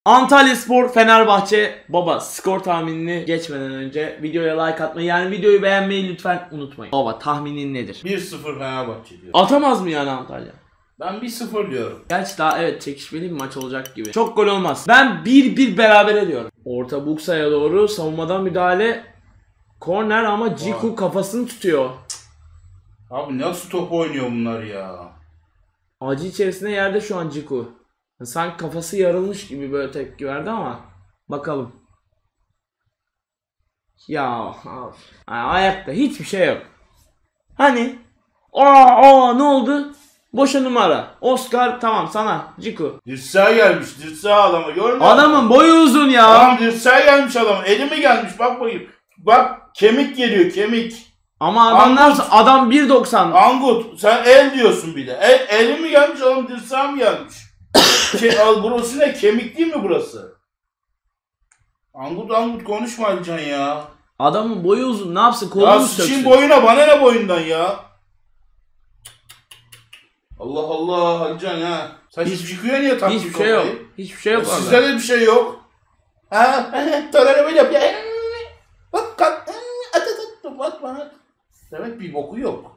Antalyaspor Fenerbahçe. Baba skor tahminini geçmeden önce videoya like atmayı, yani videoyu beğenmeyi lütfen unutmayın. Baba tahminin nedir? 1-0 Fenerbahçe diyor. Atamaz mı yani Antalya? Ben 1-0 diyorum. Gerçi daha evet çekişmeli bir maç olacak gibi. Çok gol olmaz. Ben 1-1 berabere diyorum. Orta Buksa'ya doğru savunmadan müdahale. Korner ama Ciku kafasını tutuyor. Abi nasıl top oynuyor bunlar ya? Acı içerisinde yerde şu an Ciku. Sanki kafası yarılmış gibi böyle tepki verdi ama bakalım. Ya abi. Ayakta hiçbir şey yok. Hani ne oldu? Boşa numara. Oscar tamam sana Ciku. Dirseğe gelmiş, dirseğe adamı görmüyor musun? Adamın boyu uzun ya. Tamam dirseğe gelmiş adam. Elimi gelmiş bak bakayım. Bak kemik geliyor kemik. Ama adam nasıl? Adam 1.90. Angut sen el diyorsun bir de. Elimi gelmiş adam dirseğim gelmiş. Burası ne? Kemik değil mi burası? Angut konuşma Alican ya. Adamın boyu uzun, ne yapsın, kolunu Ya söksün. sıçayım boyuna, bana ne boyundan ya? Allah Allah Alican ya. Sen Ciku'ya niye taktın Hiçbir şey yok. Hiçbir şey yok. Sizde de bir şey yok. Ha? Törene böyle yapıyor. Bak kalk. Bak bana. Demek bir boku yok.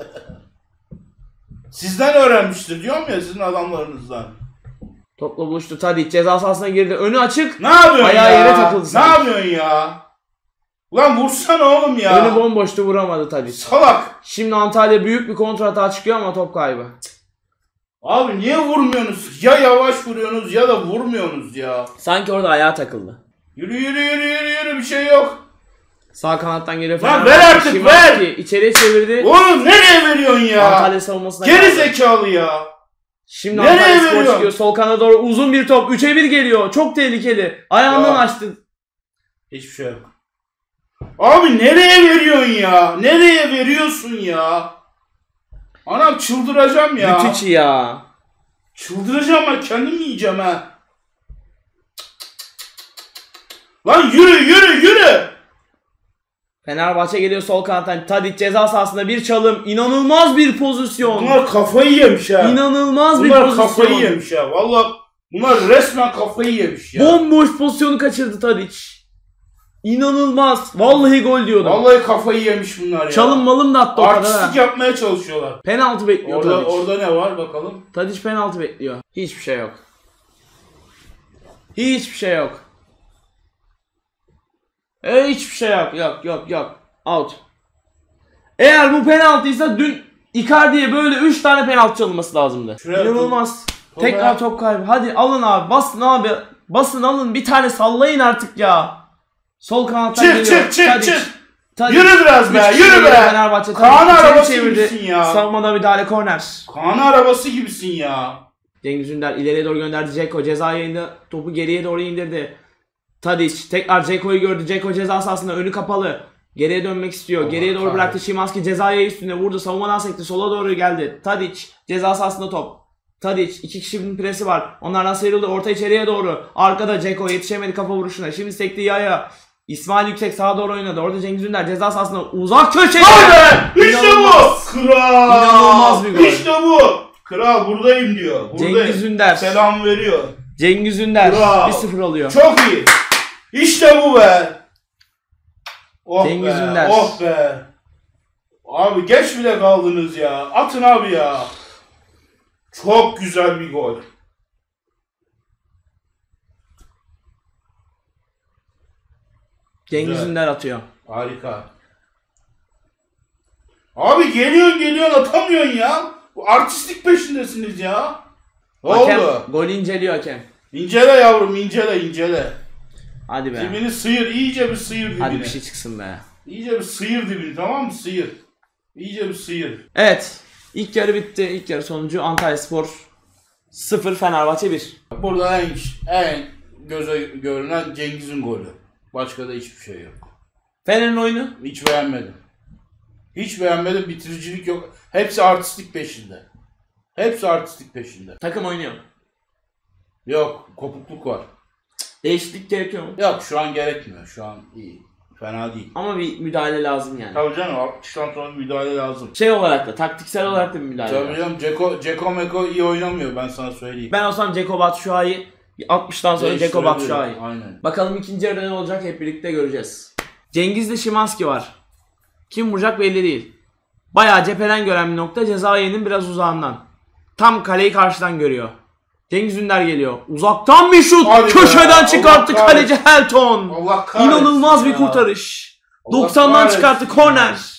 Sizden öğrenmiştir diyorum ya, sizin adamlarınızdan. Topla buluştu Tadic, ceza sahasına girdi. Önü açık. Ne yapıyorsun ayağı ya? yere takıldı. Ne yapıyorsun ya? Ulan vursana oğlum ya. Önü bomboştu, vuramadı Tadic. Salak. Şimdi Antalya büyük bir kontrata çıkıyor ama top kaybı. Abi niye vurmuyorsunuz? Ya yavaş vuruyorsunuz ya da vurmuyorsunuz ya. Sanki orada ayağa takıldı. Yürü bir şey yok. Sağ kanattan geliyor. Lan ver artık, Şimanski ver. İçeriye çevirdi. Oğlum nereye veriyorsun ya? Antalya savunmasına geri geldi. zekalı ya. Şimdi nereye Antalyaspor veriyorsun? çıkıyor. Sol kanada doğru uzun bir top. 3'e 1 geliyor. Çok tehlikeli. Ayağından Ya. açtı. Hiçbir şey yok. Abi nereye veriyorsun ya? Nereye veriyorsun ya? Anam çıldıracağım ya. Müthiş ya. Çıldıracağım ben, kendim yiyeceğim ha. Lan yürü. Fenerbahçe geliyor sol kanattan. Tadic ceza sahasında bir çalım. İnanılmaz bir pozisyon. Bunlar kafayı yemiş ha. İnanılmaz bir Bunlar pozisyon. kafayı yemiş ha. Valla bunlar resmen kafayı yemiş ya. Bomboş pozisyonu kaçırdı Tadic. İnanılmaz. Vallahi gol diyordum. Vallahi kafayı yemiş bunlar ya. Çalım malım da attı o kadar. Artistik yapmaya çalışıyorlar. Penaltı bekliyor Tadic. Orada ne var bakalım. Tadic penaltı bekliyor. Hiçbir şey yok. Hiçbir şey yok. Hiçbir şey yok. Yok. Out. Eğer bu penaltıysa dün Icardi'ye böyle 3 tane penaltı çalınması lazımdı. Şuraya İnanılmaz. Tekrar top kaybı. Hadi alın abi. Basın abi. Basın alın. Bir tane sallayın artık ya. Sol kanattan geliyor. Çık. Tadic. Yürü biraz be, yürü be. Fenerbahçe Kaan Tadic arabası çevirdi. gibisin ya. Savunmada müdahale, korner. Kaan arabası gibisin ya. Cengiz Ünder ileriye doğru gönderdi. Dzeko ceza yayında topu geriye doğru indirdi. Tadic tekrar Dzeko'yu gördü. Dzeko ceza sahasında, önü kapalı. Geriye dönmek istiyor. Geriye doğru bıraktı. Şimanski ceza yayı üstüne vurdu. Savunmadan sekti. Sola doğru geldi. Tadic ceza sahasında top. Tadic 2 kişinin presi var. Onlardan sıyrıldı. Orta içeriye doğru. Arkada Dzeko yetişemedi kafa vuruşuna. Şimdi sekti yaya. İsmail Yüksek sağa doğru oynadı. Orada Cengiz Ünder ceza sahasında uzak köşeye. Hadi! İşte bu! Kral! İnanılmaz bir gol. İşte bu! Kral buradayım diyor. Buradayım. Cengiz Ünder. Selam veriyor. Cengiz Ünder Bravo. 1-0 oluyor. Çok iyi. İşte bu be. Oh Cengiz be. Ünder. Oh be. Abi geç bile kaldınız ya. Atın abi ya. Çok güzel bir gol. Cengiz Güzel. Ünder atıyor. Harika. Abi geliyorsun atamıyorsun ya. Bu artistlik peşindesiniz ya. Ne Hakem oldu? golü inceliyor hakem. İncele yavrum incele. Hadi be. Dibini sıyır, iyice bir sıyır dibini. Hadi bir şey çıksın be. İyice bir sıyır dibini, tamam mı? Sıyır. İyice bir sıyır. Evet. İlk yarı bitti. İlk yarı sonucu Antalyaspor 0 Fenerbahçe 1. Burada en göze görünen Cengiz'in golü. Başka da hiçbir şey yok. Fener'in oyunu. Hiç beğenmedim. Hiç beğenmedim, bitiricilik yok. Hepsi artistlik peşinde. Takım oynuyor. Yok, kopukluk var. Değişiklik gerekiyor mu? Yok, şu an gerekmiyor. Şu an iyi. Fena değil. Ama bir müdahale lazım yani. Tabii canım, 60'tan sonra müdahale lazım. Şey olarak da, taktiksel olarak da bir müdahale Tabii lazım. canım, Ceko iyi oynamıyor, ben sana söyleyeyim. Ben olsam Dzeko Batshuayi 60'tan sonra Ceko Batshuayi. Aynen. Bakalım ikinci yarıda ne olacak hep birlikte göreceğiz. Cengiz'de Szymański var. Kim vuracak belli değil. Bayağı cepheden gören bir nokta, ceza yayının biraz uzağından. Tam kaleyi karşıdan görüyor. Cengiz Ünder geliyor. Uzaktan bir şut. Hadi Köşeden be. çıkarttı Allah kaleci Helton. Allah kahretsin İnanılmaz bir ya. kurtarış. Allah 90'dan kahretsin çıkarttı ya. korner.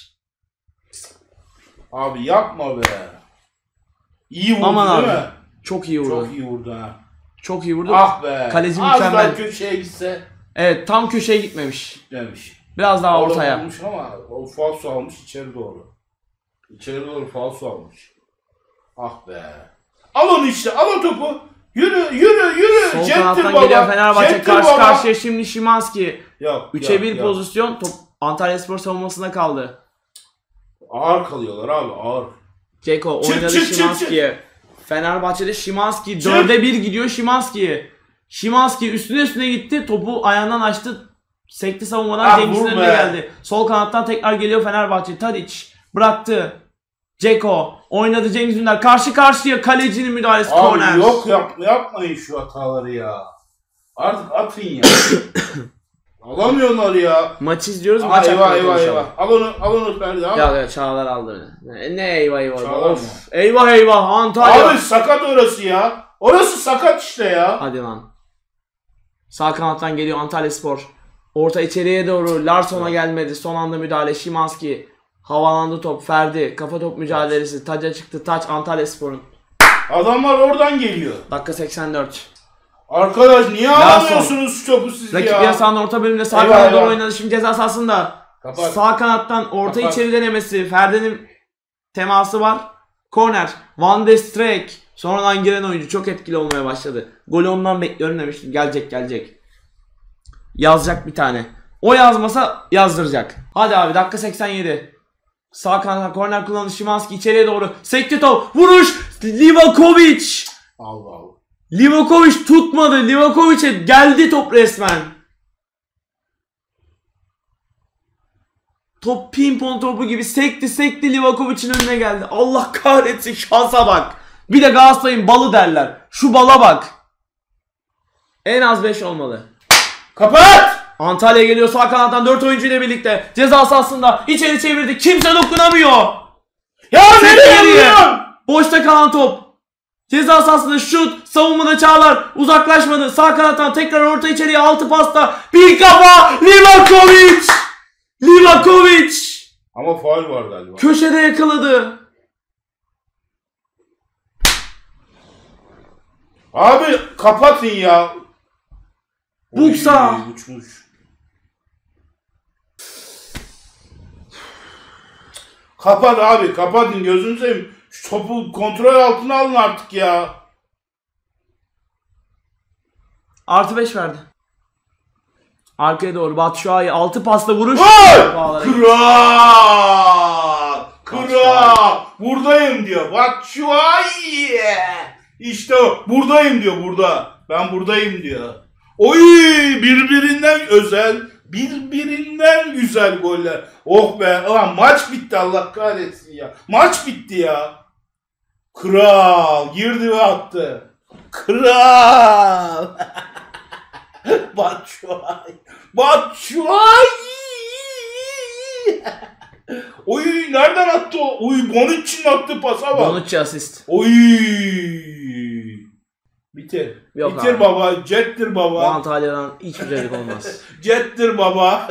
Abi yapma be. İyi vurdu Aman değil abi. mi? Çok iyi vurdu. Çok iyi vurdu ha. Çok iyi vurdu. Ah be. Kaleci Az mükemmel. daha köşeye gitse Evet, tam köşeye gitmemiş. demiş. Biraz daha Orada ortaya. vurmuş ama o falso almış içeri doğru. İçeri doğru falso almış. Ah be. Al onu işte, al o topu. Yürü yürü yürü. Sol Jettir kanattan baba. geliyor Fenerbahçe. Jettir Karşı baba. karşıya şimdi Szymański. Yok, 3'e yok, 1 yok. pozisyon. Top Antalyaspor savunmasına kaldı. Ağır kalıyorlar abi, ağır. Ceko Çık, oynadı çık, çık, Szymański'ye. Fenerbahçe'de Szymański 4'e 1 gidiyor Szymański'ye. Szymański üstüne gitti. Topu ayağından açtı. Sekti savunmadan Ah, Cengiz'in vur önüne be. geldi. Sol kanattan tekrar geliyor Fenerbahçe. Tadic bıraktı. Ceko oynadı Cengiz Ünder. Karşı karşıya kalecinin müdahalesi, korner. Abi yok yapmayın şu hataları ya. Artık atın ya. Alamıyorlar ya. Maç izliyoruz. Aha, Maç eyvah hakkında eyvah konuşalım. eyvah. Al onu Ferdi al. Ya Çağlar aldı beni. Ne eyvah eyvah. Çağlar Of. mı? Eyvah eyvah Antalya. Abi sakat orası ya. Orası sakat işte ya. Hadi lan. Sağ kanattan geliyor Antalyaspor. Orta içeriye doğru. Larsson'a gelmedi. Son anda müdahale. Szymański. Havalandı top. Ferdi. Kafa top mücadelesi. Taca çıktı. Taç Antalyaspor'un. Adamlar oradan geliyor. Dakika 84. Arkadaş niye Larson. alamıyorsunuz şu topu siz Rakip ya? yasağının orta bölümünde sağ Eyvah, kanada doğru eyvah. oynadı. Şimdi ceza sahasında. Kapat. Sağ kanattan orta Kapat. içeri denemesi. Ferdi'nin teması var. Korner. Van de Streek. Sonradan giren oyuncu çok etkili olmaya başladı. Golü ondan bekliyorum demiştim. Gelecek. Yazacak bir tane. O yazmasa yazdıracak. Hadi abi dakika 87. Sağ kanattan korner kullandı Szymański içeriye doğru. Sekti top. Vuruş. Livakovic. Allah Allah. Livakovic tutmadı. Livakovic'e geldi top resmen. Top pimpon topu gibi sekti Livakovic'in önüne geldi. Allah kahretsin, şansa bak. Bir de Galatasaray'ın balı derler. Şu bala bak. En az 5 olmalı. Kapat! Antalya geliyor sağ kanattan 4 oyuncu ile birlikte. Ceza sahasında içeri çevirdi. Kimse dokunamıyor. Ya nereye vuruyorsun? Boşta kalan top. Ceza sahasında şut. Savunmada Çağlar. Uzaklaşmadı. Sağ kanattan tekrar orta içeriye, altı pasta. Bir kafa. Livakovic. Ama faul var galiba. Köşede yakaladı. Abi kapatın ya. Buksa. Oy, uçmuş. Kapat abi, kapatın, gözünü seveyim. Şu topu kontrol altına alın artık ya. Artı 5 verdi. Arkaya doğru Batshuayi 6 pasla vuruş. Gol! Bağlara Kral! Buradayım diyor. Batshuayi! İşte o. Buradayım diyor, burada. Ben buradayım diyor. Oy! Birbirinden güzel goller. Oh be! Ulan maç bitti, Allah kahretsin ya. Maç bitti ya. Kral! Girdi ve attı. Kral! Batshuayi! Oy, nereden attı o? Oy, Bonucci'nin attığı pasa bak. Bonucci asist. Oy! Bitir. Yok Bitir abi. baba. Jettir Bu baba. Antalya'dan hiç güzellik olmaz. Jettir baba.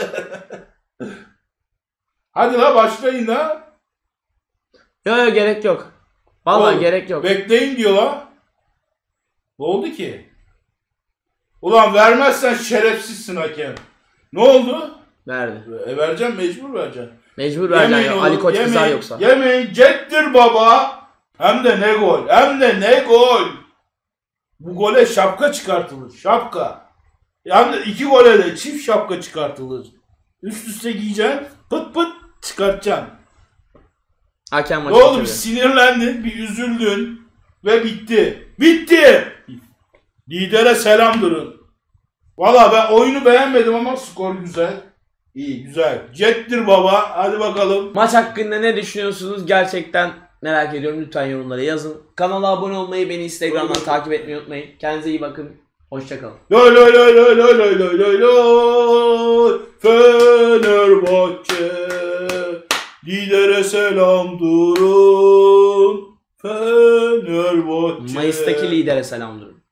Hadi la, başlayın la. Yok gerek yok. Vallahi Oğlum, gerek yok. Bekleyin diyor la. Ne oldu ki? Ulan vermezsen şerefsizsin hakem. Ne oldu? Verdi. Vereceğim, mecbur vereceğim. Mecbur vereceksin ya. oğlum, Ali Koç kızar yemeyin, yoksa. Yemeyin, jettir baba. Hem de ne gol. Bu gole şapka çıkartılır. Şapka. Hem de 2 gole de çift şapka çıkartılır. Üst üste giyeceksin. Pıt pıt çıkartacaksın. Hakem Ne maçı oldu? Bir bitiriyor. sinirlendin, bir üzüldün ve bitti. Bitti. Lidere selam durun. Valla ben oyunu beğenmedim ama skor güzel. İyi, güzel. Jettir baba. Hadi bakalım. Maç hakkında ne düşünüyorsunuz? Gerçekten merak ediyorum. Lütfen yorumlara yazın. Kanala abone olmayı, beni Instagram'dan takip etmeyi unutmayın. Kendinize iyi bakın. Hoşçakalın. Lay lay lay lay lay lay lay lay lay. Fenerbahçe lidere selam durun. Fenerbahçe. Mayıs'taki lidere selam durun.